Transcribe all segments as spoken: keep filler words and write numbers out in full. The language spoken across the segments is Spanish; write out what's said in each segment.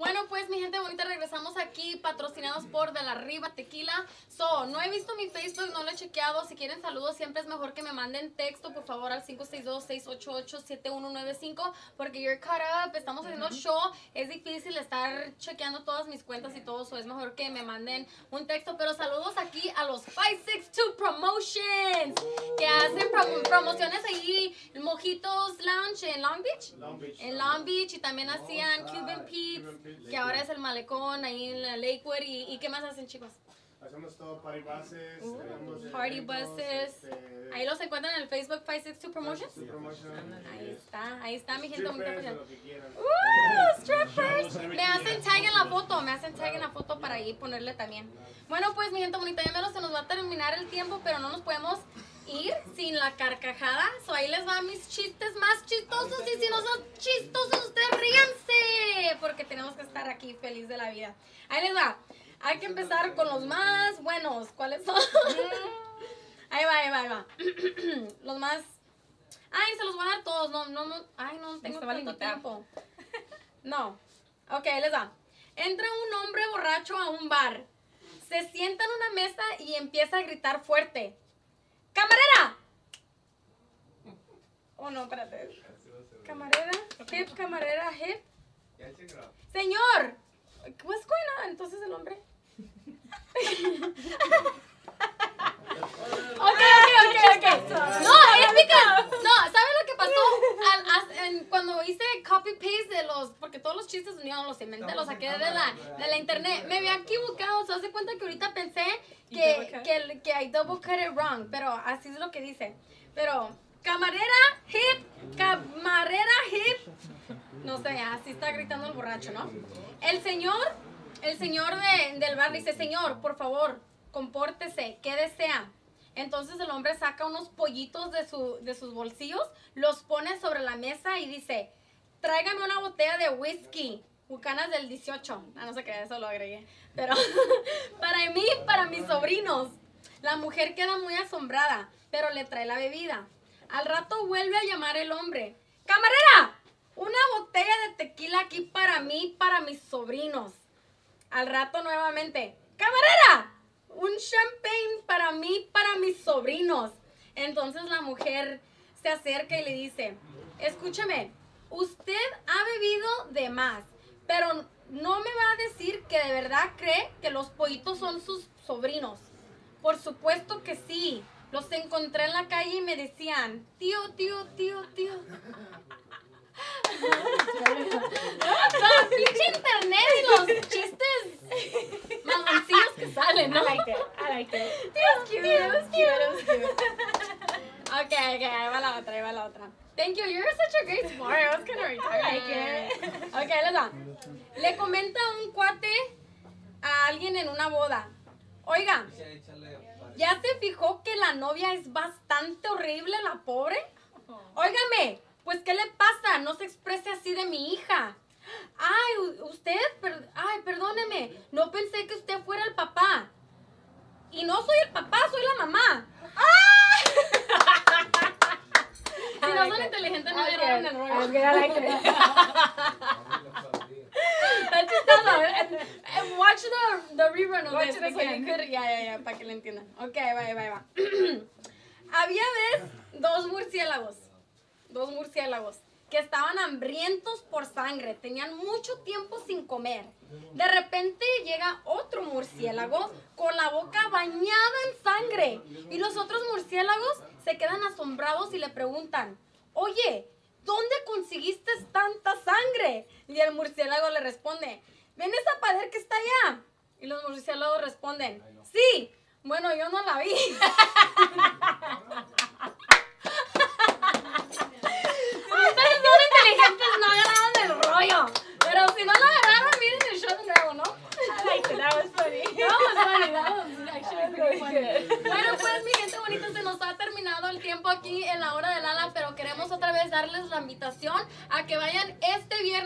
Bueno, pues mi gente bonita, regresamos aquí patrocinados por De la Riva Tequila. So, no he visto mi Facebook, no lo he chequeado. Si quieren saludos, siempre es mejor que me manden texto, por favor, al cinco seis dos, seis ocho ocho, siete uno nueve cinco, porque you're caught up, estamos haciendo show. Es difícil estar chequeando todas mis cuentas y todo eso. Es mejor que me manden un texto. Pero saludos aquí a los cinco seis dos Promotions, que hacen prom promociones ahí, Mojitos Lounge en Long Beach. Long Beach. En Long Beach, y también hacían Oh, Cuban ah, Pete's, Cuban Pete's, que ahora es el malecón ahí en la Lakewood. ¿Y, y qué más hacen, chicos? Hacemos todo, party buses, Uh, tenemos party eventos, buses. este, Ahí los encuentran en el Facebook cinco seis dos Promotions. su promotion, Ahí eh, está, ahí está mi gente bonita. strippers, pues, lo que quieran. ¡Uh! Strippers. Me hacen tag en la foto, me hacen tag en la foto para ahí ponerle también. Bueno, pues mi gente bonita, ya menos se nos va a terminar el tiempo, pero no nos podemos ir sin la carcajada. So ahí les van mis chistes más chistosos, y si no son chistosos, ustedes ríanse, porque tenemos que estar aquí feliz de la vida. Ahí les va. Hay que empezar con los más buenos. ¿Cuáles son? Ahí va, ahí va, ahí va. Los más... Ay, se los voy a dar todos. No, no, no. Ay, no tengo tanto tiempo. No. Ok, ahí les va. Entra un hombre borracho a un bar. Se sienta en una mesa y empieza a gritar fuerte. ¡Camarera! Oh, no, espérate. Camarera, hip, camarera, hip. Señor. What's going on? Entonces el hombre. Ok, ok, ok, ok. No, es because, no, ¿sabes lo que pasó? Al, as, en, cuando hice copy paste de los, porque todos los chistes yo no los inventé, los saqué de la, de la internet. Me había equivocado, se hace cuenta que ahorita pensé que, que, que I double cut it wrong, pero así es lo que dice. Pero, camarera hip, camarera hip. No sé, así está gritando el borracho, ¿no? El señor, el señor de, del bar dice, señor, por favor, compórtese, ¿qué desea? Entonces el hombre saca unos pollitos de, su, de sus bolsillos, los pone sobre la mesa y dice, tráigame una botella de whisky, Bucanas del dieciocho. Ah, no sé qué, eso lo agregué. Pero para mí, para mis sobrinos. La mujer queda muy asombrada, pero le trae la bebida. Al rato vuelve a llamar el hombre. ¡Camarera! Una botella de tequila aquí para mí, para mis sobrinos. Al rato nuevamente. ¡Camarera! Un champagne para mí, para mis sobrinos. Entonces la mujer se acerca y le dice, escúcheme, usted ha bebido de más, pero no me va a decir que de verdad cree que los pollitos son sus sobrinos. Por supuesto que sí. Los encontré en la calle y me decían, tío, tío, tío, tío. No, pinche internet y los chistes mamoncillos que salen, ¿no? I like it, I like it. It was cute, it was cute. It was cute. Okay, okay, ahí va la otra, ahí va la otra. Thank you, you're such a great sport. I was gonna retire. I like it. Okay, les va. Le comenta un cuate a alguien en una boda. Oiga, ¿ya se fijó que la novia es bastante horrible, la pobre? Óigame, pues ¿qué le pasa? No se exprese así de mi hija. Ay, usted, per ay, perdóneme, no pensé que usted fuera el papá. Y no soy el papá, soy la mamá. ¡Ah! Si no son inteligentes, no agarraron el rollo. I like it, I like it. Está chistoso. And, and watch the, the rerun of Watch this. it so you again. could- Ya, ya, ya, para que le entiendan. Ok, va, va, va. Había vez dos murciélagos. Dos murciélagos que estaban hambrientos por sangre, tenían mucho tiempo sin comer. De repente llega otro murciélago con la boca bañada en sangre y los otros murciélagos se quedan asombrados y le preguntan, oye, ¿dónde conseguiste tanta sangre? Y el murciélago le responde, ven esa pared que está allá. Y los murciélagos responden, sí, bueno, yo no la vi. Ustedes son inteligentes, no agarraron el rollo. Pero si no lo agarraron, miren el show de nuevo, ¿no? I liked it, that was funny. That was funny, that was actually pretty funny. Good. Bueno, pues mi gente bonita, se nos ha terminado el tiempo aquí en la hora de Lala, pero queremos otra vez darles la invitación a que vayan este viernes al Rodeo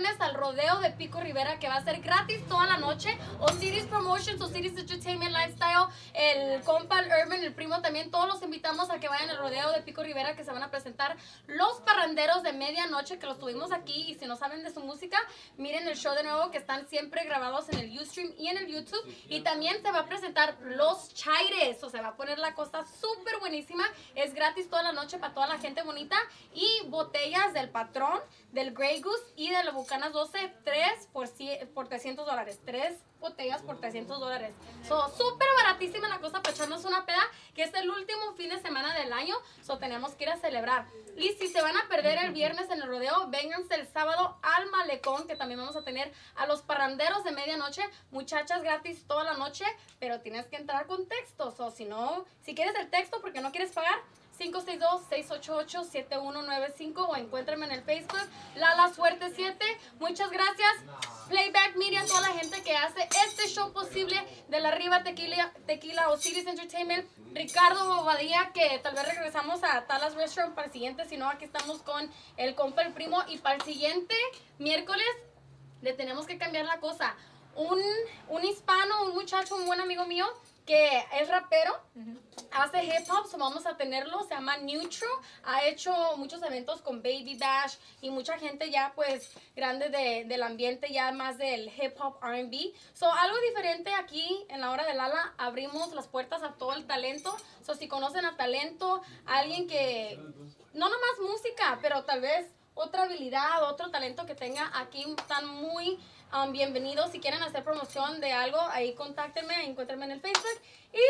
rodeo de Pico Rivera, que va a ser gratis toda la noche. Osiris Promotions, Osiris Entertainment Lifestyle, el compa, el Urban, el primo también, todos los invitamos a que vayan al rodeo de Pico Rivera, que se van a presentar los parranderos de medianoche, que los tuvimos aquí, y si no saben de su música, miren el show de nuevo, que están siempre grabados en el Ustream y en el YouTube. Y también se va a presentar los chaires, o se va a poner la cosa súper buenísima. Es gratis toda la noche para toda la gente bonita. Y botellas del Patrón, del Grey Goose y de la Bucanas doce, tres por, por trescientos dólares. Tres botellas por trescientos dólares. So, súper baratísima la cosa para echarnos una peda, que es el último fin de semana del año. So, tenemos que ir a celebrar. Y si se van a perder el viernes en el rodeo, vénganse el sábado al Malecón, que también vamos a tener a los parranderos de medianoche. Muchachas gratis toda la noche, pero tienes que entrar con textos. O si no, si quieres el texto porque no quieres pagar, cinco seis dos, seis ocho ocho, siete uno nueve cinco, o encuéntrenme en el Facebook, Lala Suerte siete. Muchas gracias, Playback Media, toda la gente que hace este show posible, de la Riva Tequila, Tequila Osiris Entertainment, Ricardo Bobadilla, que tal vez regresamos a Talas Restaurant para el siguiente, si no, aquí estamos con el compa, el primo, y para el siguiente miércoles le tenemos que cambiar la cosa. Un, un hispano, un muchacho, un buen amigo mío, que es rapero, uh-huh. hace hip hop, so vamos a tenerlo, se llama Neutral, ha hecho muchos eventos con Baby Bash y mucha gente ya pues grande de, del ambiente, ya más del hip hop R and B. So algo diferente aquí en la hora de Lala, abrimos las puertas a todo el talento. So si conocen a talento, alguien que no nomás música, pero tal vez otra habilidad, otro talento que tenga, aquí están muy um, bienvenidos. Si quieren hacer promoción de algo, ahí contáctenme, encuéntrenme en el Facebook. Y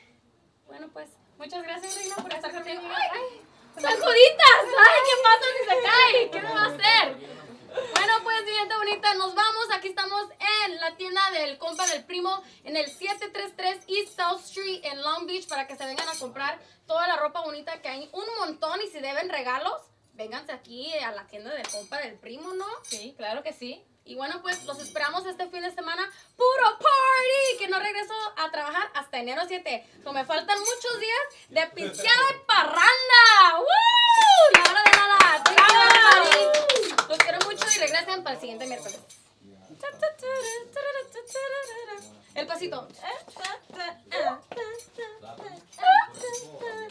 bueno, pues muchas gracias, Reina, por estar conmigo. ¡Ay! ¡Sacuditas! ¡Ay, qué pasa si se cae! ¿Qué me va a hacer? Bueno, pues, mi gente bonita, nos vamos. Aquí estamos en la tienda del compa del primo, en el siete tres tres East South Street en Long Beach, para que se vengan a comprar toda la ropa bonita, que hay un montón. Y si deben regalos, vénganse aquí a la tienda del compa del primo, ¿no? Sí, claro que sí. Y bueno, pues los esperamos este fin de semana. ¡Puro party! Que no regreso a trabajar hasta enero siete. So, me faltan muchos días de pisteada y parranda. ¡Woo! La hora de nada. ¡Bravo! Los quiero mucho y regresen para el siguiente miércoles. El pasito.